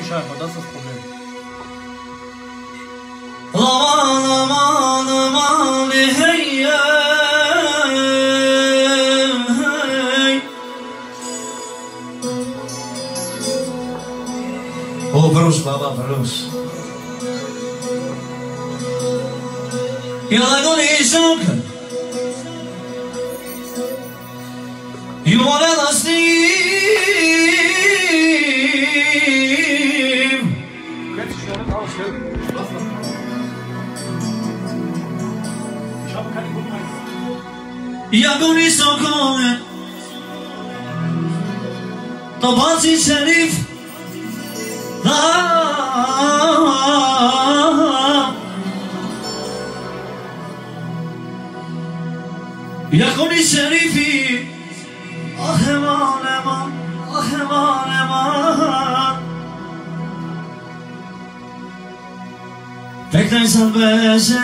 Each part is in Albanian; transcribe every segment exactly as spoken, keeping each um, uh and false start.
scheinbar, das ist das Problem. Aman aman aman hey hey. Oh Bruce Baba Bruce. Yalla goni sok. You wanna Steve. Kennst du schon aus, ne? Was das? Ich habe keine guten Eindruck. Ja goni sok. Tabazi Sharif. يا خوني شريفي آه امان امان آه امان امان فکر انسان بشه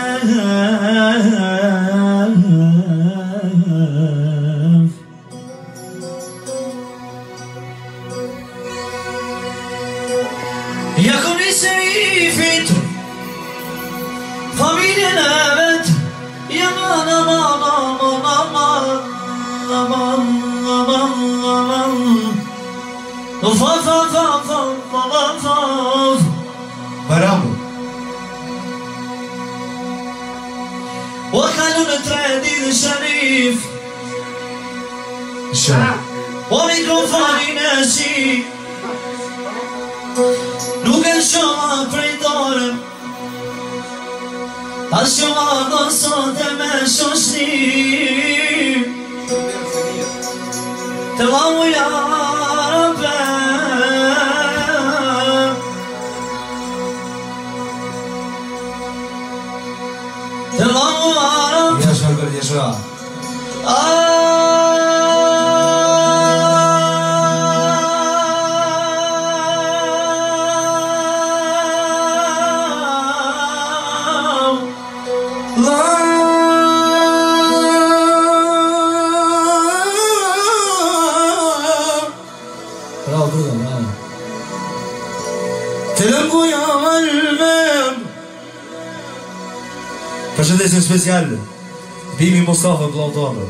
يا خوني شريفي فاميليا نبت يا مان امان امان aman aman aman of of of of of of Baramo وخلونا ترادي الشريف الشريف وميكروفوني ناسي نوغل شما بريدور الشما نصاد مشوشني تمام يا رب تمام يا رب يا شباب يا شباب Përshëndetje special Bimi Mustafa Blautano.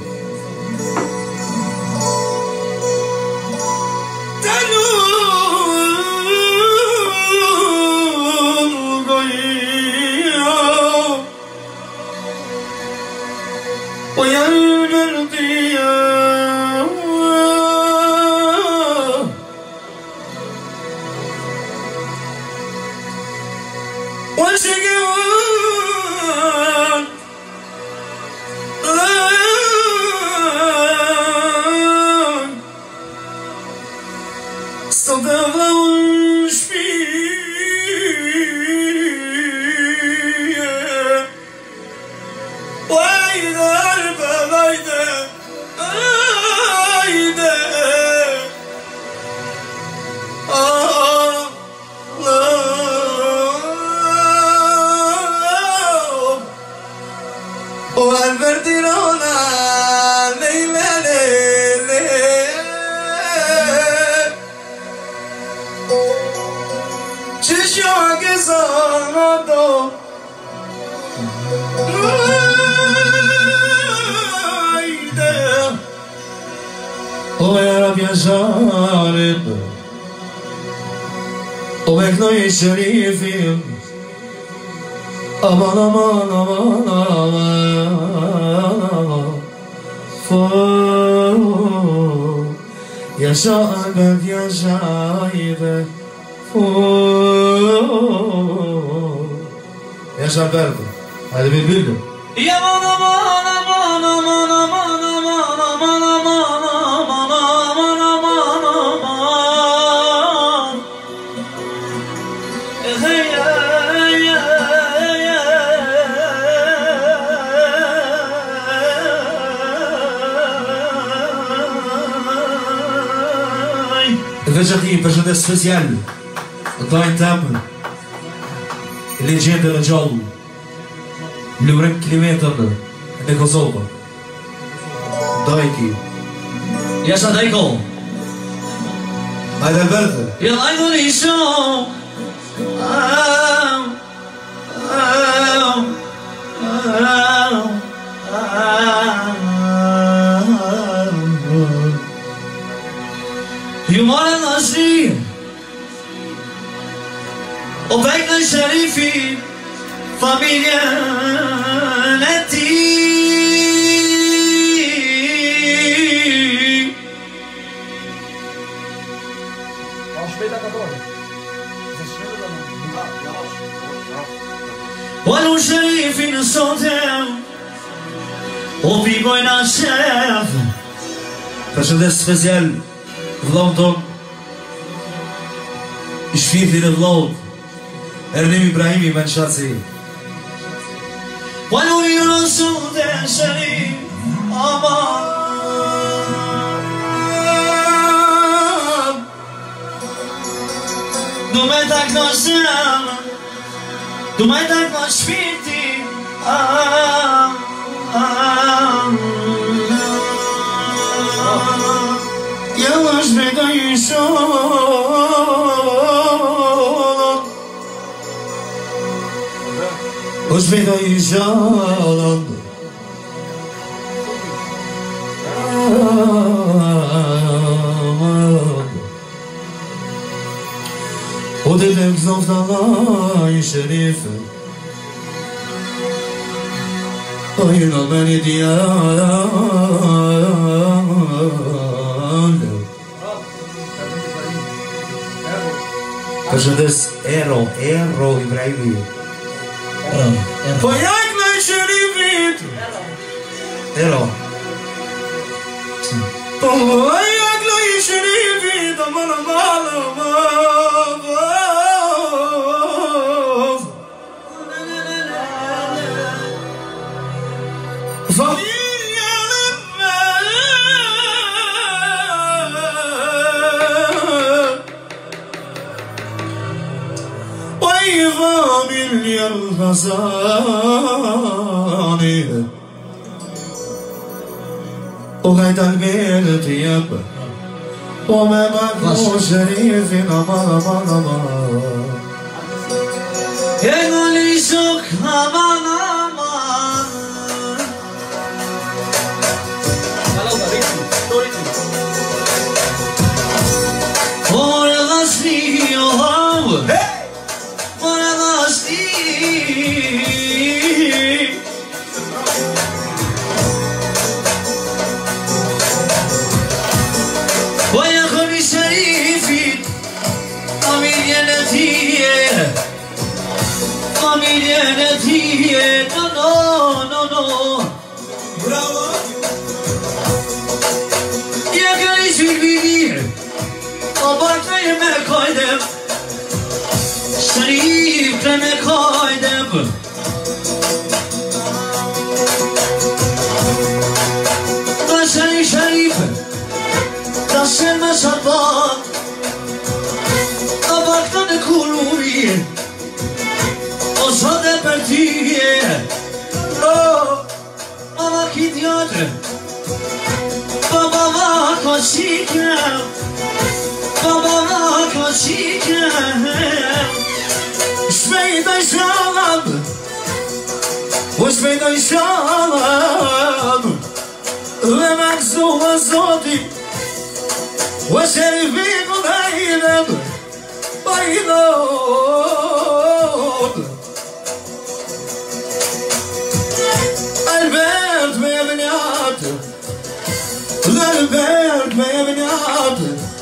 شريفي aman aman aman aman فوق yaşa albet yaşa ibe فوق yaşa berdi hadi bir bildim ya aman aman aman aman aman aman aman aman aman aman aman aman hey Veja aqui, përshëndet special Dajnë temë Legjendën e gjallë Lurim Klimetën Në Kosovë Dajki Jasha Dajko Hajde Albertë Ja lajdo nisho يمر النصيب وبين الشريفين فمليانتي ولو شريف صوتهم وبيقوينا الشيف Përshëndes special vëllaun ton I shfifin e vëllaut Ernim Ibrahimi me në shatësi ولو يرسل شريف أمان دومتك نشام دومتك نشفيتي آم آم Yavaş bedayı şalan Hoş bedayı şalan O dedek zaftalayı şerife Ayına beni diyan Përshëndes Ero, Ero Ibrahimi Po jak me shërifit Ero Po jak me shërifit Aman aman aman Familja familja الخزاني وغيت البيت يب وما ماكو شريف أمان أمان أمان يقول لي شك أمان أمان ورغسني يوهو ورغسني ويخلي شريفي فاميليا نتيجة فاميليا نتيجة no no no no bravo يخلي شريفي أبارتنا يمه كايدم شريف كلمه كايدم داشتني شريف داشتن مشابه أبارتنا كلوبي أصاد پرتیه بابا کی دیاد بابا ما کاشیکم بابا ما کاشیکم شمیده شالم و شمیده شالم و مکسوم زادی و شریفی قدیدم بایدم البيت ما يبنيات البيت ما يبنيات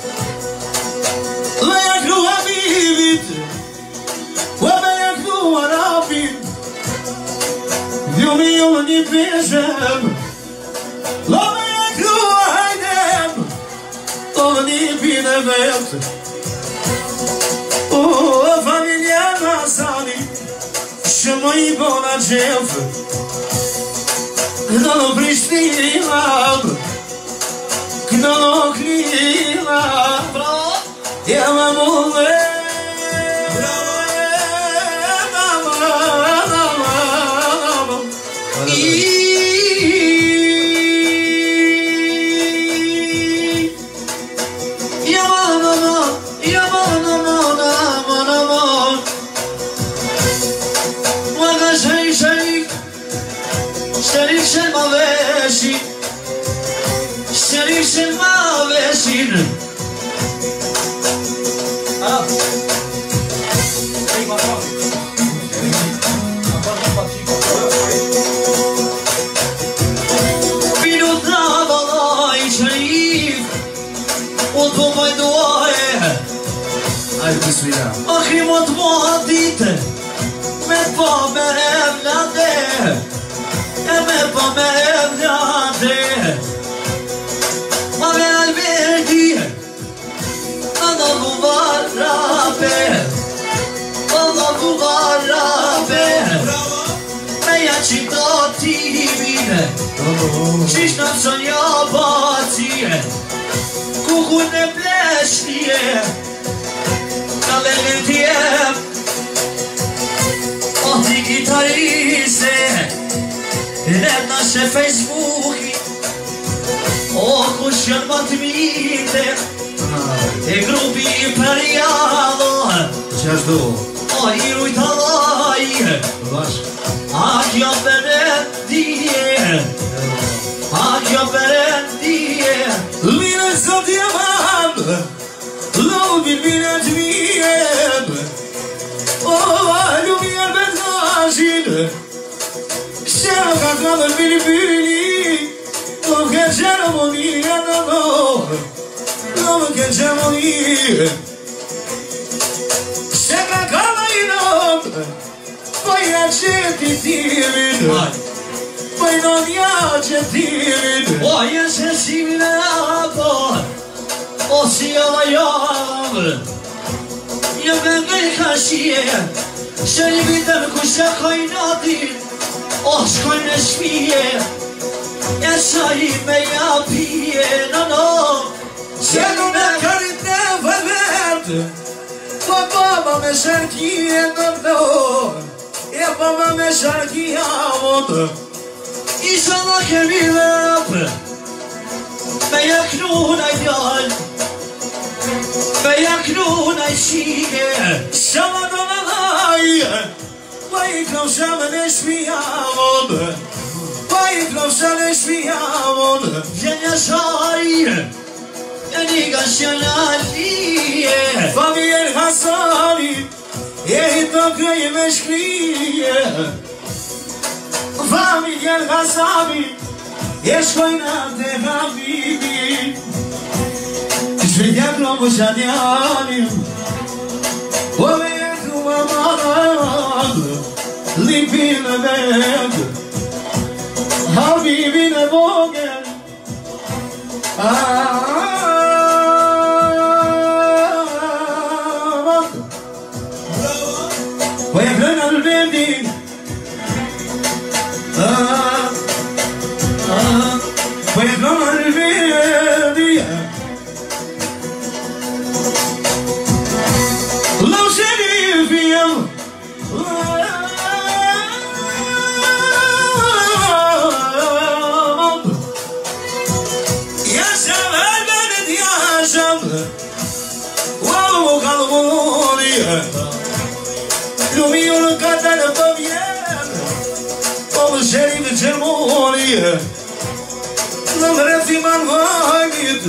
لا يكلو حبيبي وما يكلو رافي يومي يومي بيشم لا ما يكلو هيدم طولني بينا بيت وفاميليا ناساني شمي بونا جيف Knallo Pristina, knallo Klina, ja mam umre, ja mam, ja mam, ja mam, Shine. Ah. Ei, Marcão. Vino travala I Sharif O do maj duaje Ajde, bismillah. Akhi më të moha dite Me pa me evlade E me pa me evlade Ma me alberdi Ana bu varrabe Ana bu varrabe Me ja qitati mine Qish në sonja batije Kuku në pleshnije Ka lelitje Oh ti gitarise Red nasze Facebooki Oh kush janë më të mite E grupi imperialo Qashtu? Oh i rujtalaj Bashk. A kjo përëndije A kjo përëndije Mine sot jam Lobin mine të mijem O, lumir bezashin Shero ka kamër bili bili Nuk ke qenë moni e në nërë Nuk ke qenë moni Shero ka kamër i nëmë Po i e qëti timin Po i në nja qëtimin O jenë sheshimin e apo O si ava javë Një me ngej ka shije Shëri vitëm ku shakoj natin O shkoj në shpije E shaj me japije Në no Qenu me kërit në vëllet Po baba me shërkije në nërë E baba me shërkija vëtë Isha në kemi dhe apë Me jaknu në djallë Me jaknu në shike Shama do në dhaj Pa i klovshame në shpija vëtë Pa i klovshame në shpija vëtë Vjenja shaj E një ka shënalije Familjen Hasani E hito këj me shkrije Familjen Hasani E shkojna të habibi Shvitja klomë shanjanim Po me jetu më marad Lipin e vend Habibin e vogel Po e kënë albendi Po e kënë albendi Lau sherifim Yaşam elbet yaşam Wow kalbuni Lumiyonu kadar babyen Olu şerif cemuni Numre fiman vagit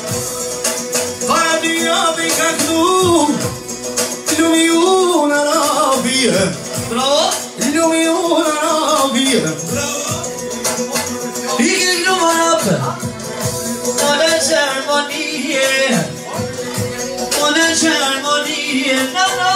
Fadiya bi kaklu Lumiyun arabiye Bravo Lumiyun arabiye İki numara Ona cermoniye Ona cermoniye Na na